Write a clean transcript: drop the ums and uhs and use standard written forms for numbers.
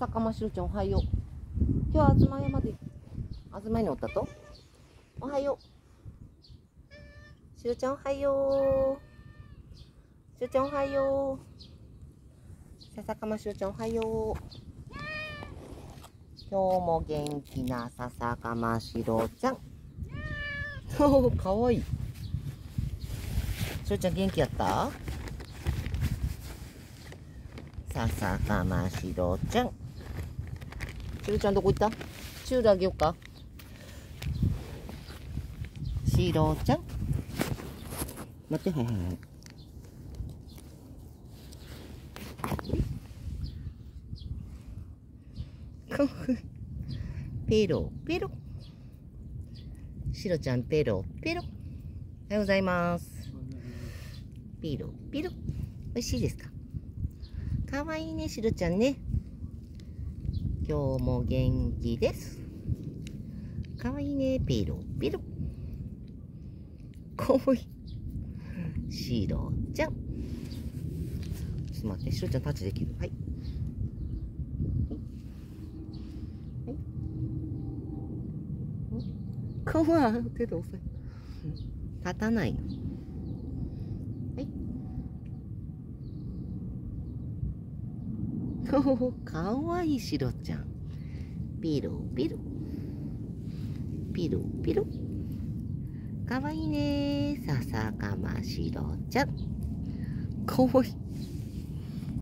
笹かましろちゃんおはよう。今日は東山で、東におったとおはよう。しろちゃんおはよう。しろちゃんおはよう。笹かましろちゃんおはよう。今日も元気な笹かましろちゃん。おー、かわいい。しろちゃん元気やった？笹かましろちゃん。しろちゃんどこ行った？シュールあげようか。しろちゃん。待って、はいはいはい。ペロペロ。しろちゃんペロペロ。おはようございます。ペロペロ。美味しいですか？かわいいね、しろちゃんね。今日も元気です。かわいいね、ペロペロ。かわいい。しろちゃん。ちょっと待って、しろちゃんタッチできる？はい。かわいい。手で押さえ。立たないの。はい。かわいいしろちゃん。ピロピロ。ピロピロ。かわいいね。笹かましろちゃん。かわいい。